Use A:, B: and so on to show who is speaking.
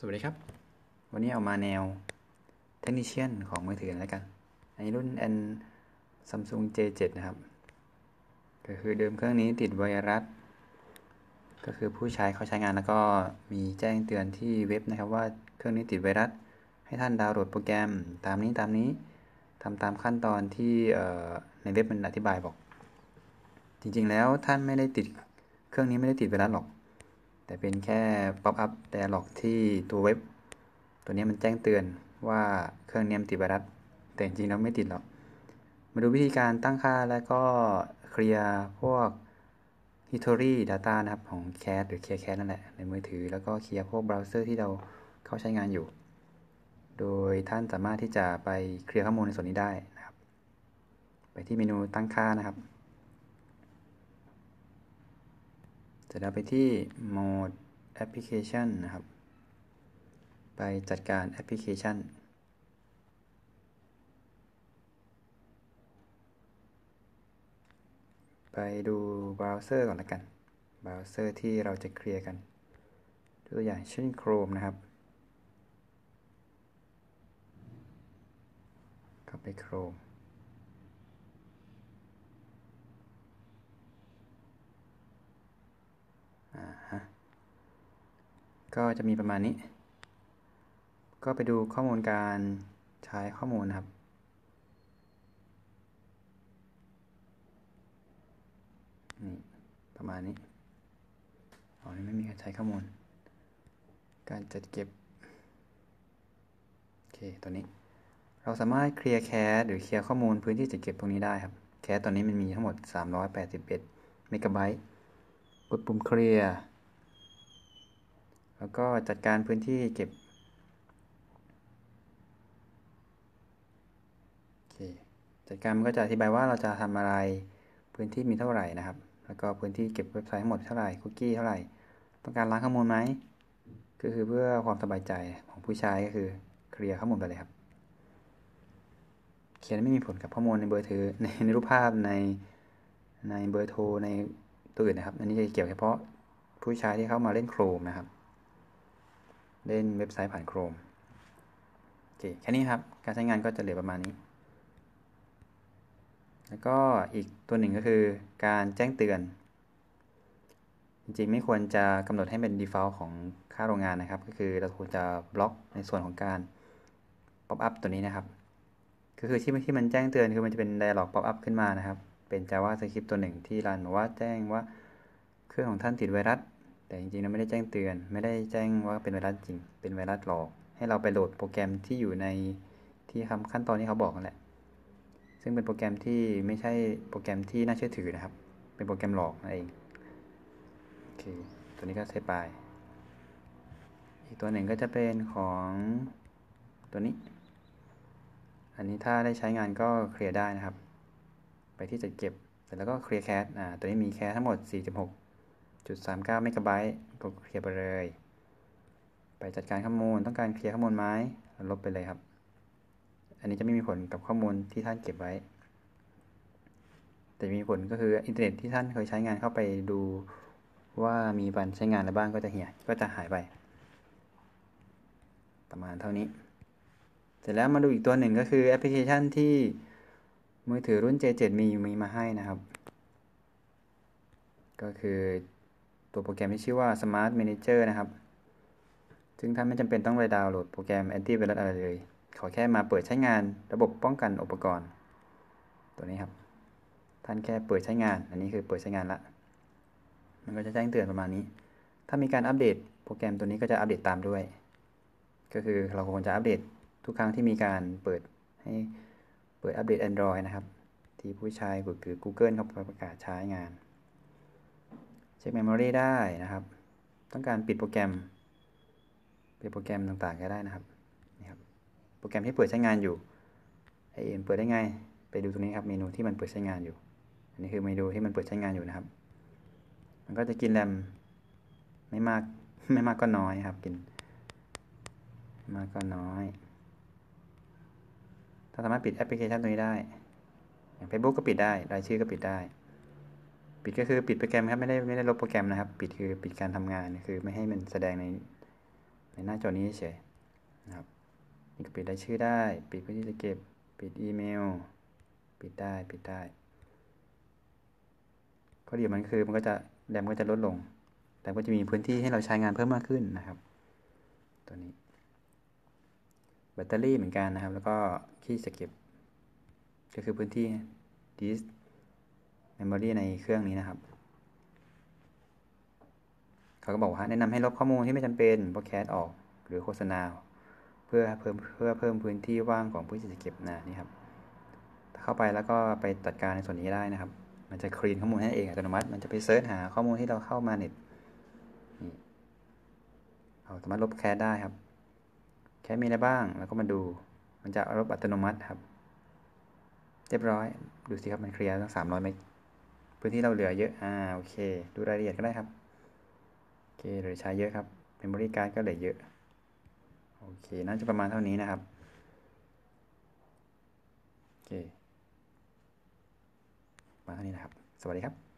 A: สวัสดีครับวันนี้เอามาแนวเทคนิชเชียนของมือถือแล้วกันอันนี้รุ่น Samsung J7 นะครับก็คือเดิมเครื่องนี้ติดไวรัสก็คือผู้ใช้เขาใช้งานแล้วก็มีแจ้งเตือนที่เว็บนะครับว่าเครื่องนี้ติดไวรัสให้ท่านดาวน์โหลดโปรแกรมตามนี้ทำตามขั้นตอนที่ในเว็บมันอธิบายบอกจริงๆแล้วท่านไม่ได้ติดเครื่องนี้ไม่ได้ติดไวรัสหรอกแต่เป็นแค่ pop up dialog ที่ตัวเว็บตัวนี้มันแจ้งเตือนว่าเครื่องนี้ติดไวรัสแต่จริงๆแล้วไม่ติดหรอกมาดูวิธีการตั้งค่าแล้วก็เคลียร์พวก history data นะครับของ Cache หรือ Clear Cache นั่นแหละในมือถือแล้วก็เคลียร์พวกเบราว์เซอร์ที่เราเข้าใช้งานอยู่โดยท่านสามารถที่จะไปเคลียร์ข้อมูลในส่วนนี้ได้นะครับไปที่เมนูตั้งค่านะครับจะได้ไปที่ Mode Application นะครับไปจัดการแอปพลิเคชันไปดูเบราว์เซอร์ก่อนละกันเบราว์เซอร์ที่เราจะเคลียร์กันตัวอย่างเช่น Chrome นะครับเข้าไป Chrome ก็จะมีประมาณนี้ก็ไปดูข้อมูลการใช้ข้อมูลนะครับนี่ประมาณนี้นี่ไม่มีการใช้ข้อมูลการจัดเก็บโอเคตัวนี้เราสามารถเคลียร์แคชหรือเคลียร์ข้อมูลพื้นที่จัดเก็บตรงนี้ได้ครับแคชตอนนี้มันมีทั้งหมด381เมกะไบต์กดปุ่มเคลียร์แล้วก็จัดการพื้นที่เก็บโอเคจัดการมันก็จะอธิบายว่าเราจะทำอะไรพื้นที่มีเท่าไหร่นะครับแล้วก็พื้นที่เก็บเว็บไซต์ทั้งหมดเท่าไหร่คุกกี้เท่าไหร่ต้องการล้างข้อมูลไหมก็คือเพื่อความสบายใจของผู้ใช้ก็คือเคลียร์ข้อมูลไปเลยครับเขียนไม่มีผลกับข้อมูลในเบอร์โทรในรูปภาพในเบอร์โทรในตัวอื่นนะครับอันนี้จะเกี่ยวเฉพาะผู้ใช้ที่เข้ามาเล่น Chrome นะครับเล่นเว็บไซต์ผ่าน Chrome โอเคแค่นี้ครับการใช้งานก็จะเหลือประมาณนี้แล้วก็อีกตัวหนึ่งก็คือการแจ้งเตือนจริงๆไม่ควรจะกำหนดให้เป็น default ของค่าโรงงานนะครับก็คือเราควรจะบล็อกในส่วนของการ pop up ตัวนี้นะครับก็คือที่มันแจ้งเตือนคือมันจะเป็น dialog pop up ขึ้นมานะครับเป็น JavaScript ตัวหนึ่งที่รันบอกว่าแจ้งว่าเครื่องของท่านติดไวรัสแต่จริงๆเราไม่ได้แจ้งเตือนไม่ได้แจ้งว่าเป็นไวรัสจริงเป็นไวรัสหลอกให้เราไปโหลดโปรแกรมที่อยู่ในที่ขั้นตอนที่เขาบอกนั่นแหละซึ่งเป็นโปรแกรมที่ไม่ใช่โปรแกรมที่น่าเชื่อถือนะครับเป็นโปรแกรมหลอกนั่นเองโอเคตัวนี้ก็ใช้ไปอีกตัวหนึ่งก็จะเป็นของตัวนี้อันนี้ถ้าได้ใช้งานก็เคลียร์ได้นะครับไปที่จัดเก็บเสร็จแล้วก็เคลียร์แคชตัวนี้มีแคชทั้งหมด 4.6.39 เมกะไบต์ก็เคลียร์ไปเลยไปจัดการข้อมูลต้องการเคลียร์ข้อมูลไหมลบไปเลยครับอันนี้จะไม่มีผลกับข้อมูลที่ท่านเก็บไว้แต่มีผลก็คืออินเทอร์เน็ตที่ท่านเคยใช้งานเข้าไปดูว่ามีวันใช้งานอะไรบ้างก็จะหายไปประมาณเท่านี้เสร็จแล้วมาดูอีกตัวหนึ่งก็คือแอปพลิเคชันที่มือถือรุ่น J7 มีมาให้นะครับก็คือตัวโปรแกรมที่ชื่อว่า Smart Manager นะครับซึ่งท่านไม่จำเป็นต้องไปดาวน์โหลดโปรแกรมแอนตี้ไวรัสอะไรเลยขอแค่มาเปิดใช้งานระบบป้องกันอุปกรณ์ตัวนี้ครับท่านแค่เปิดใช้งานอันนี้คือเปิดใช้งานละมันก็จะแจ้งเตือนประมาณนี้ถ้ามีการอัปเดตโปรแกรมตัวนี้ก็จะอัปเดตตามด้วยก็คือเราควรจะอัปเดตทุกครั้งที่มีการเปิดอัปเดต Android นะครับที่ผู้ใช้คือ Google เขาประกาศใช้งานเช็ค Memory ได้นะครับต้องการปิดโปรแกรมต่างๆก็ได้นะครับนี่ครับโปรแกรมที่เปิดใช้งานอยู่เปิดได้ไงไปดูตรงนี้ครับเมนูที่มันเปิดใช้งานอยู่อันนี้คือเมนูที่มันเปิดใช้งานอยู่นะครับมันก็จะกินแรมไม่มากก็น้อยครับกินมากก็น้อยถ้าสามารถปิดแอปพลิเคชันตัวนี้ได้อย่าง Facebook ก็ปิดได้รายชื่อก็ปิดได้ปิดก็คือปิดโปรแกรมครับไม่ได้ลบโปรแกรมนะครับปิดคือปิดการทำงานคือไม่ให้มันแสดงในหน้าจอนี้เฉยนะครับนี่ก็ปิดรายชื่อได้ปิดพื้นที่จะเก็บปิดอีเมลปิดได้ข้อดีมันคือมันก็จะแรมก็จะลดลงแต่ก็จะมีพื้นที่ให้เราใช้งานเพิ่มมากขึ้นนะครับตัวนี้แบตเตอรี่เหมือนกันนะครับแล้วก็ที่จะเก็บก็คือพื้นที่ disk memory ในเครื่องนี้นะครับเขาก็บอกว่าแนะนำให้ลบข้อมูลที่ไม่จำเป็นพวกแคสออกหรือโฆษณาเพื่อเพิ่มพื้นที่ว่างของผู้ที่จะเก็บนี่ครับเข้าไปแล้วก็ไปจัดการในส่วนนี้ได้นะครับมันจะคลีนข้อมูลให้เองอัตโนมัติมันจะไปเซิร์ชหาข้อมูลที่เราเข้ามาเน็ตนี่เราสามารถลบแคสได้ครับแคสมีอะไรบ้างแล้วก็มาดูมันจะลบอัตโนมัติครับเรียบร้อยดูสิครับมันเคลียร์ตั้ง300 เมกพื้นที่เราเหลือเยอะโอเคดูรายละเอียดก็ได้ครับโอเคเหลือใช้เยอะครับเมมโมรี่การ์ดก็เหลือเยอะโอเคน่าจะประมาณเท่านี้นะครับโอเคมาเท่านี้นะครับสวัสดีครับ